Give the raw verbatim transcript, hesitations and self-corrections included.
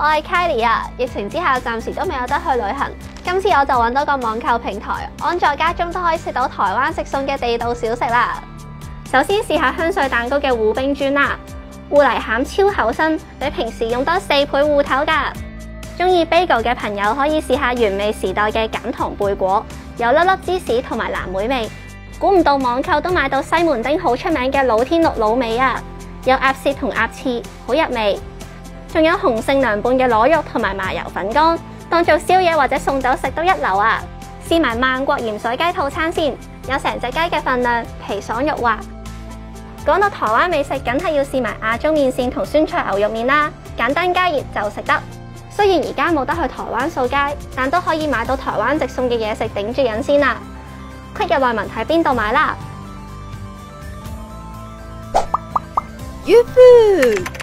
我係 Kylie 啊！疫情之下暫時都未有得去旅行，今次我就揾到個網購平台，安在家中都可以食到台灣食餸嘅地道小食啦。首先試下香水蛋糕嘅芋冰磚啦，芋泥餡超厚身，比平時用多四倍芋頭㗎。中意 bagel 嘅朋友可以試下原味時代嘅減糖貝果，有粒粒芝士同埋藍莓味。估唔到網購都買到西門町好出名嘅老天祿滷味啊！有鴨舌同鴨翅，好入味。仲有洪聖涼拌嘅螺肉同埋麻油粉乾，當做宵夜或者送酒食都一流啊！試埋萬國鹽水雞套餐先，有成隻雞嘅份量，皮爽肉滑。講到台灣美食，梗係要試埋亞中麵線同酸菜牛肉麵啦，簡單加熱就食得。雖然而家冇得去台灣掃街，但都可以買到台灣直送嘅嘢食頂住癮先啦。click 入內文睇邊度買啦。 Yoo-hoo!